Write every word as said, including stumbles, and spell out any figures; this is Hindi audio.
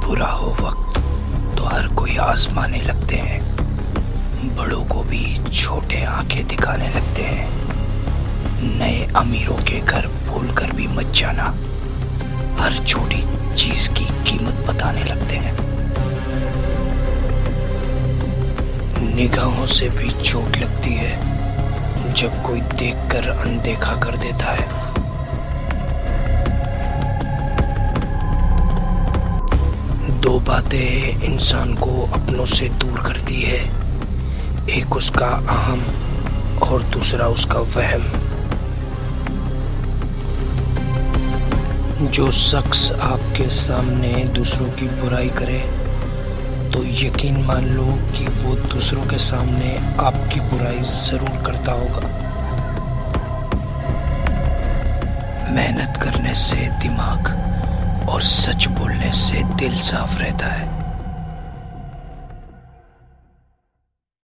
बुरा हो वक्त तो हर कोई आजमाने लगते हैं, बड़ों को भी छोटे आंखें दिखाने लगते हैं। नए अमीरों के घर भूल कर भी मत जाना, हर छोटी चीज की कीमत बताने लगते हैं। निगाहों से भी चोट लगती है जब कोई देखकर अनदेखा कर देता है। दो बातें इंसान को अपनों से दूर करती है, एक उसका अहम और दूसरा उसका वहम। जो शख्स आपके सामने दूसरों की बुराई करे तो यकीन मान लो कि वो दूसरों के सामने आपकी बुराई जरूर करता होगा। मेहनत करने से दिमाग और सच बोलने से दिल साफ रहता है।